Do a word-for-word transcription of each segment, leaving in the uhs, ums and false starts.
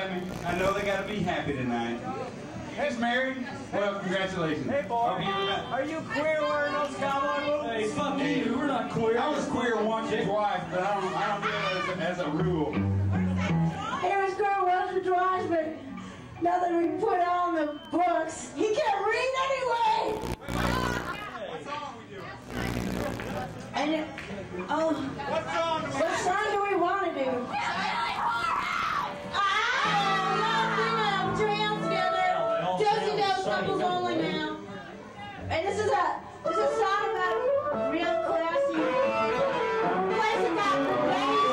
having me. I know they got to be happy tonight. Hey, married? Well, congratulations. Hey, boy. Are you queer wearing those cowboy boots? Hey, fuck hey, you. We're not queer. I was queer once or twice, but I don't, I don't do it as a, as a rule. He was queer once or twice, but now that we put on the books, he can't read anyway. What song we doing? And it, oh, What song? what song do we want to do? Couples only now. And this is a this is a song about real classy place about ladies.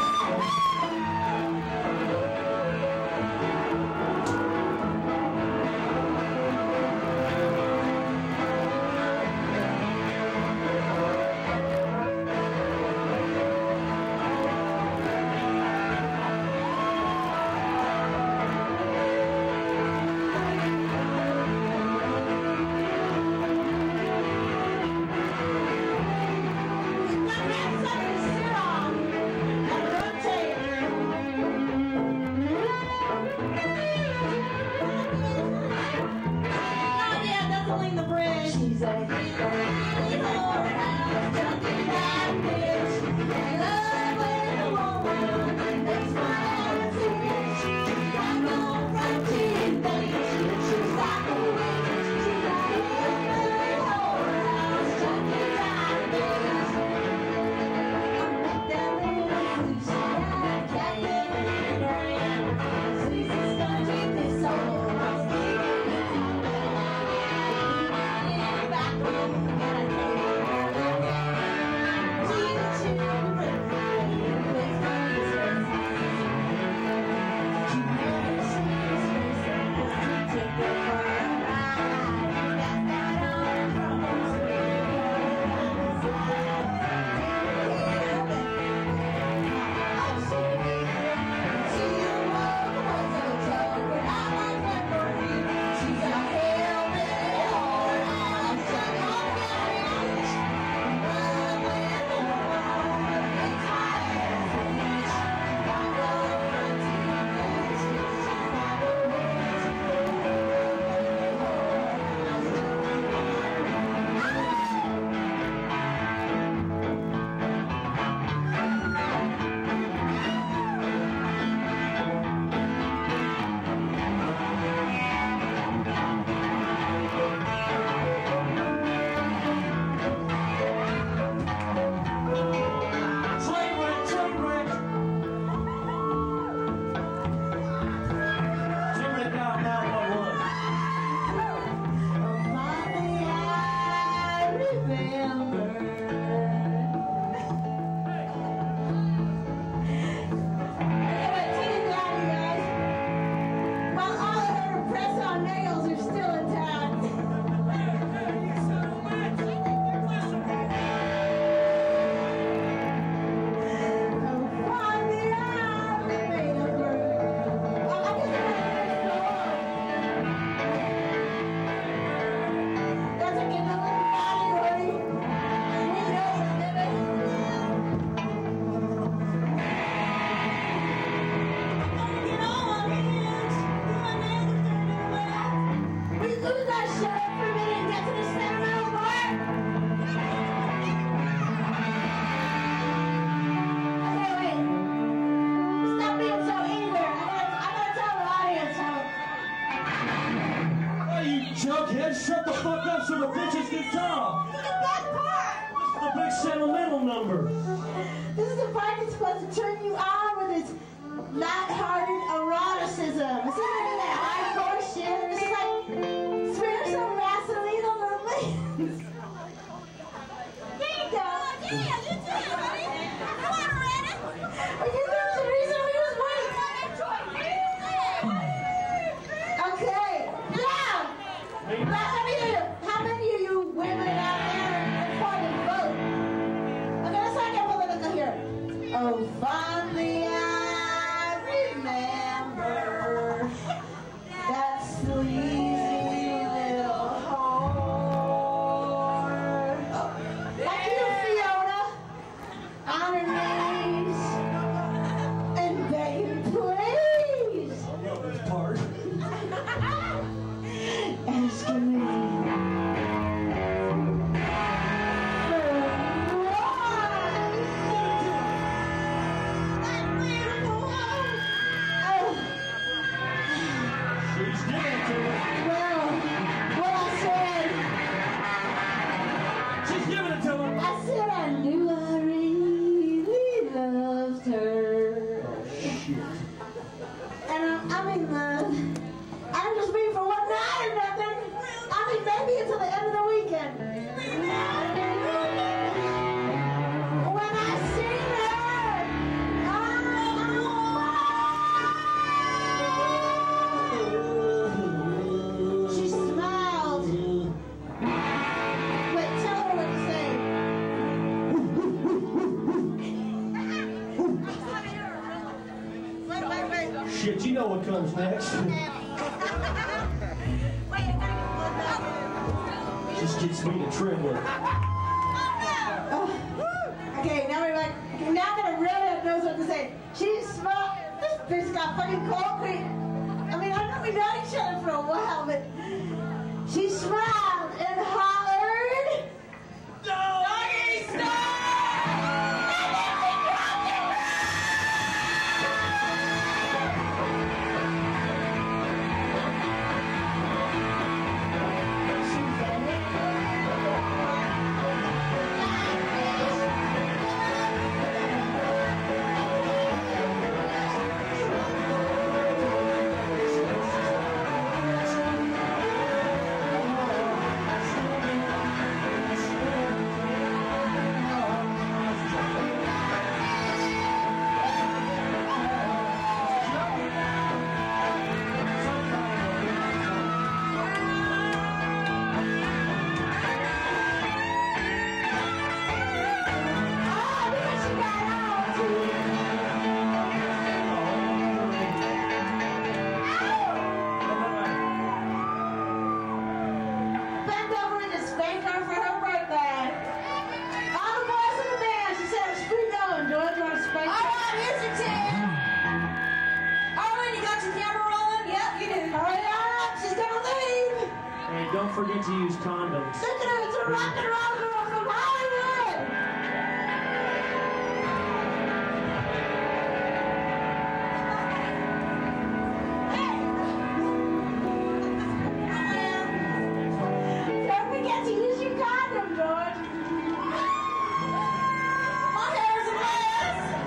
Shut the fuck up so the bitches can talk. Look at that part. This is the big sentimental number. This is the part that's supposed to turn you on with its light-hearted eroticism. It's not even that hardcore shit. It's like smear some Vaseline on the lips. There you go. Yeah, you too, buddy. You want to read it? Are you the reason we was waiting? Okay. Now. Let me hear, how many of you women out there are for the vote? Okay, let's not get political here. Oh, shit. And uh, I mean, uh, I don't just mean for one night or nothing. I mean, maybe until the end of the weekend. When I see her, oh, she smiled. Wait, tell her what to say. Wait, wait, wait. Shit, you know what comes next. Just gets me to trembling. Oh. Okay, now we're like, okay, now that a redhead knows what to say. She smelled, this bitch got fucking cold feet. I mean, I know we know each other for a while, but she smiled and hollered, "Doggy style!" And then she dropped it. Don't forget to use condoms. Look at her, it's a rock and roll girl from Hollywood! Hey! Don't forget to use your condom, George. My hair's a mess!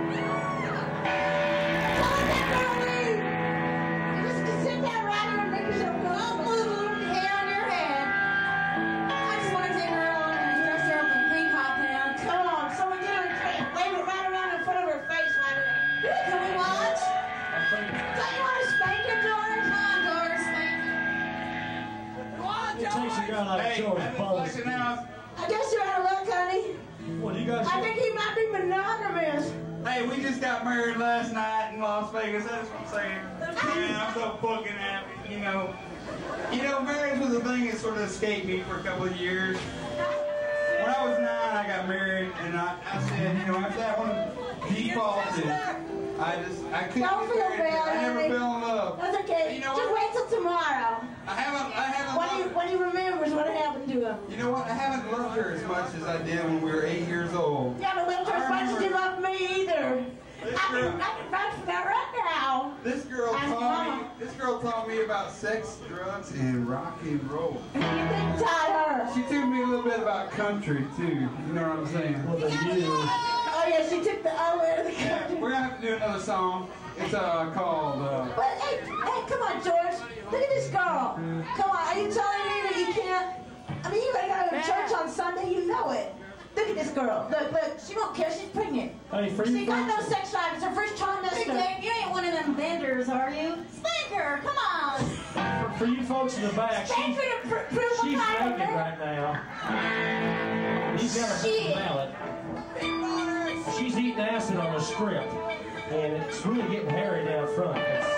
Don't let that girl leave! You just sit there right here and make yourself go, oh, blue, hair on your head. I just want to take her along and dress her up in pink hot pants. Come on, someone get her and wave it right around in front of her face right there. Can we watch? Don't you want to spank her, George? Come on, George, spank her. Come on, It takes a guy like Hey, George that Paul. looks like enough. I guess you're out of luck, honey. What do you guys I think he might be monogamous. Hey, we just got married last night in Las Vegas. That's what I'm saying. Man, I'm so fucking happy. You know, you know, marriage was a thing that sort of escaped me for a couple of years. When I was nine, I got married, and I, I said, you know, after that one defaulted, I just, I couldn't Don't get feel married. bad, I never honey. fell in love. That's okay. You know Just what? wait till tomorrow. I haven't, I haven't When he, loved, when he remembers what happened to him. you know what? I haven't loved her as much as I did when we were eight years old. You haven't loved her as much as you love me either. This I girl- can, I can vouch for that right now. This girl Ask taught me. Mama. This girl taught me about sex, drugs, and rock and roll. You think taught her. She taught me a little bit about country too. You know what I'm saying? Well, then you. Oh yeah, she took the O out of the Yeah, country. we're gonna have to do another song. It's uh called. Uh, But hey, hey, come on, George. Look at this girl. Come on, are you telling me that you can't? I mean, you gotta go to church on Sunday. You know it. Look at this girl. Look, look. She won't care. She's pregnant. Hey, for She you got no folks, sex drive. It's her first trimester. You ain't one of them benders, are you? Spank her, come on. for, for you folks in the back, Thank she's, you to pr- prove she's a kind naked of right now. He's got a Shit. mallet. She's eating acid on the script, and it's really getting hairy down front. It's,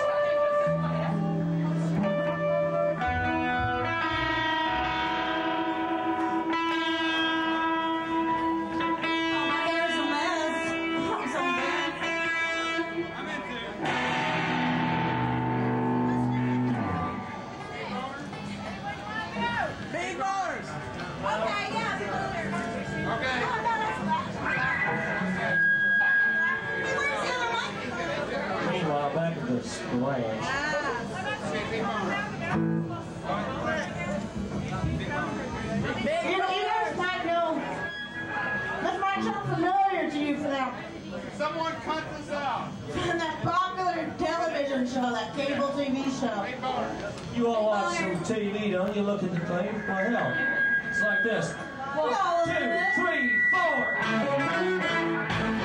meanwhile, back at the ranch. You know, you guys might know. This might sound familiar to you for that. Someone cut this out. From that Bob show, that cable T V show. You all watch some T V, don't you? Look at the thing. Well, hell, it's like this. One, two, three, four.